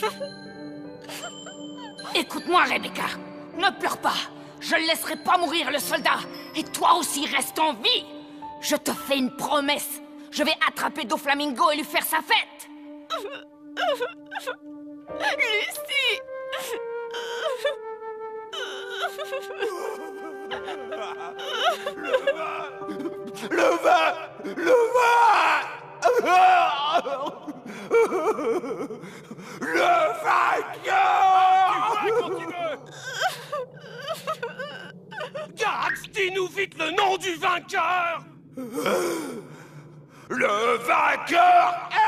Écoute-moi, Rebecca. Ne pleure pas. Je ne laisserai pas mourir le soldat. Et toi aussi, reste en vie. Je te fais une promesse. Je vais attraper Doflamingo et lui faire sa fête. Lucie! Le vin! Le vin! Le vainqueur! Garax, dis-nous vite le nom du vainqueur! Le vainqueur